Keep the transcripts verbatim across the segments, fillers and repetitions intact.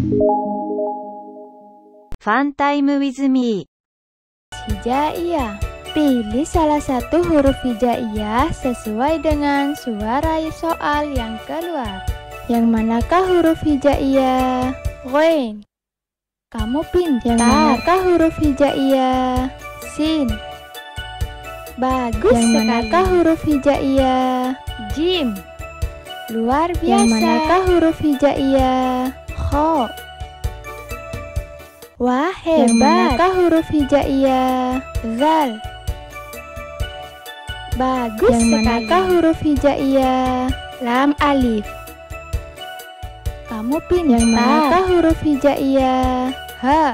Fun time with me. Hijaiyah. Pilih salah satu huruf hijaiyah sesuai dengan suara soal yang keluar. Yang manakah huruf hijaiyah? Ghain. Kamu pintar. Yang manakah huruf hijaiyah? Sin. Bagus Yang sekali. manakah huruf hijaiyah? Jim. Luar biasa. Yang manakah huruf hijaiyah? Kho. Wah, hebat. Yang manakah huruf hijaiyah? Zal. Bagus Yang sekali. manakah huruf hijaiyah? Lam alif. Kamu pintar. Yang manakah huruf hijaiyah? Ha.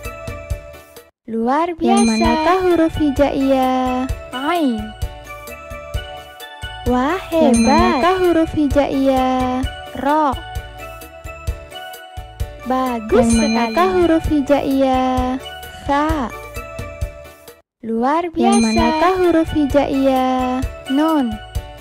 Luar biasa. Yang manakah huruf hijaiyah? Ain. Wah, hebat. Yang manakah huruf hijaiyah? Ro. Bagus Yang sekali. manakah huruf hijaiyah? Sa. Luar biasa. Yang manakah huruf hijaiyah? Nun.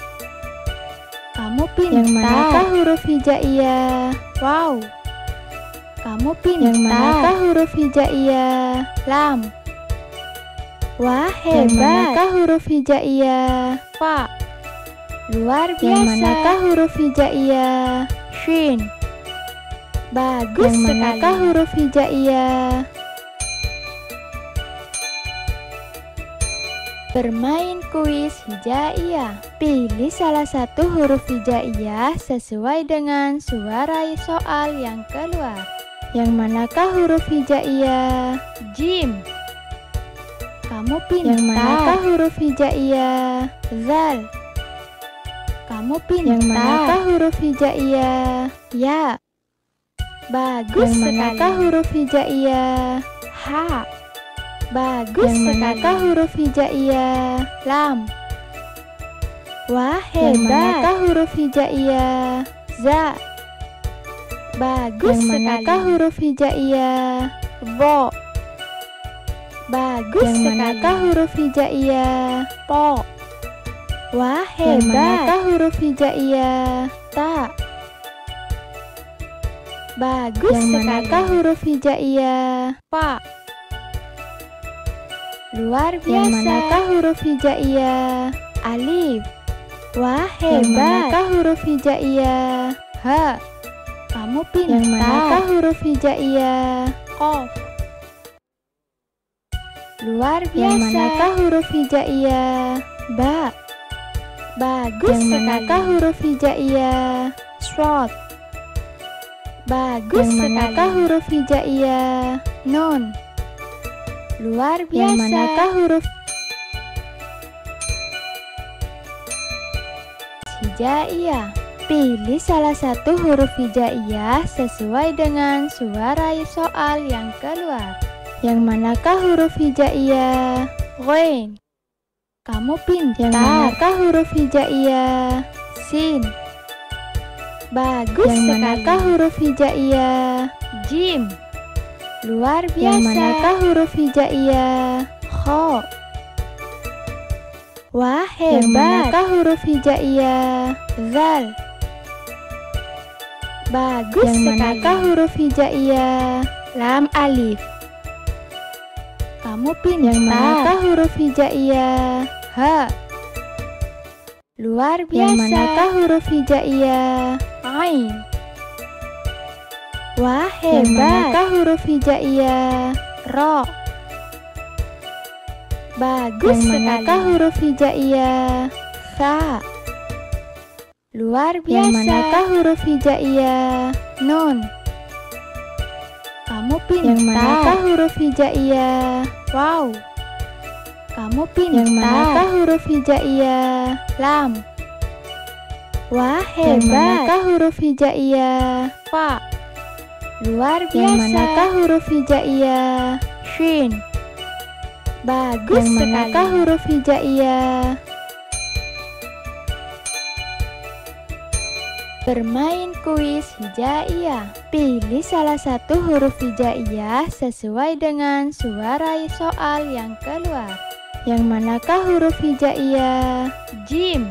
Kamu pintar. Yang manakah huruf hijaiyah? Wow. Kamu pintar. Yang manakah huruf hijaiyah? Lam. Wah, Yang hebat. manakah huruf hijaiyah? Fa. Luar biasa. Yang manakah huruf hijaiyah? Shin. Bagus Yang sekali. manakah huruf hijaiyah? Bermain kuis hijaiyah. Pilih salah satu huruf hijaiyah sesuai dengan suara soal yang keluar. Yang manakah huruf hijaiyah? Jim. Kamu pintar. Yang manakah huruf hijaiyah? Zal. Kamu pintar. Yang manakah huruf hijaiyah? Ya. Bagus Yang sekali. manakah huruf hijaiyah? Ha. Bagus Yang sekali. manakah huruf hijaiyah? Lam. Wah, hebat. Yang manakah huruf hijaiyah? Za. Bagus Yang sekali. manakah huruf hijaiyah? Bo. Bagus Yang sekali. manakah huruf hijaiyah? Po. Wah, Yang hebat. manakah huruf hijaiyah? Ta. Bagus Yang sekali. manakah huruf hijaiyah? Pa. Luar biasa. Yang manakah huruf hijaiyah? Alif. Wah, hebat. Yang manakah huruf hijaiyah? Ha. Kamu pintar. Yang manakah huruf hijaiyah? Qaf. Luar biasa. Yang manakah huruf hijaiyah? Ba. Bagus Yang sekali. manakah huruf hijaiyah? Short. Bagus Yang sekali. manakah huruf hijaiyah? Nun. Luar biasa. Yang manakah huruf hijaiyah? Pilih salah satu huruf hijaiyah sesuai dengan suara soal yang keluar. Yang manakah huruf hijaiyah? Ghain. Kamu pintar. Yang manakah huruf hijaiyah? Sin. Bagus Yang sekali. manakah huruf hijaiyah? Jim. Luar biasa. Yang manakah huruf hijaiyah? Kho. Wah, hebat. Yang manakah huruf hijaiyah? Zal. Bagus Yang sekali. manakah huruf hijaiyah? Lam alif. Kamu pintar. Yang manakah huruf hijaiyah? Ha. Luar biasa. Yang manakah huruf hijaiyah? Ain. Wah, hebat. Yang manakah huruf hijaiyah? Ro. Bagus Yang sekali. manakah huruf hijaiyah? Sa. Luar biasa. Yang manakah huruf hijaiyah? Nun. Kamu pintar. Yang manakah huruf hijaiyah? Wow. Kamu pintar. Yang manakah huruf hijaiyah? Lam. Wah, Yang hebat. manakah huruf hijaiyah? Fa. Luar biasa. Yang manakah huruf hijaiyah? Shin. Bagus Yang sekali. manakah huruf hijaiyah? Bermain kuis hijaiyah. Pilih salah satu huruf hijaiyah sesuai dengan suara soal yang keluar. Yang manakah huruf hijaiyah? Jim.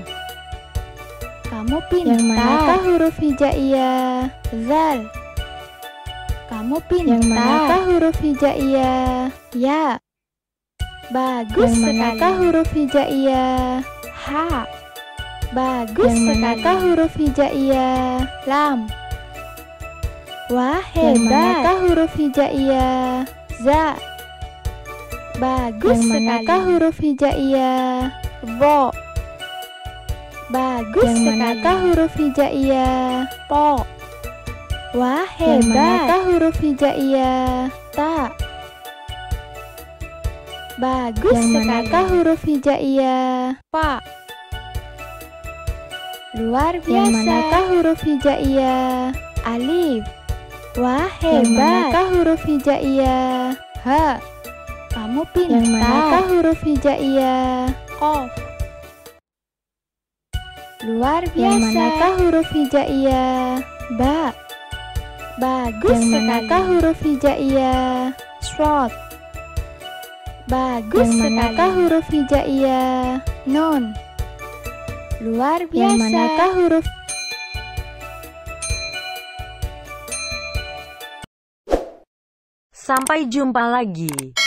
Kamu pintar. Yang manakah huruf hijaiyah? Zal. Kamu pintar. Yang manakah huruf hijaiyah? Ya. Bagus sekali. Yang manakah huruf hijaiyah? Ha. Bagus sekali. Yang manakah huruf hijaiyah? Lam. Wah, hebat. Yang manakah huruf hijaiyah? Za. Bagus sekali. Yang manakah huruf hijaiyah? Bo. Bagus sekali. Yang manakah huruf hijaiyah? Po. Wah, hebat. Yang manakah huruf hijaiyah? Ta. Bagus sekali. Yang manakah huruf hijaiyah? Pa. Luar biasa. Yang manakah huruf hijaiyah? Alif. Wah, hebat. Yang manakah huruf hijaiyah? Ha. Kamu pintar. Yang manakah huruf hijaiyah? Qaf. Luar biasa. Yang manakah huruf hijaiyah? Ba. Bagus sekali. Yang manakah huruf hijaiyah? Shad. Bagus sekali. Yang manakah huruf hijaiyah? Nun. Luar biasa. Yang manakah huruf Sampai jumpa lagi.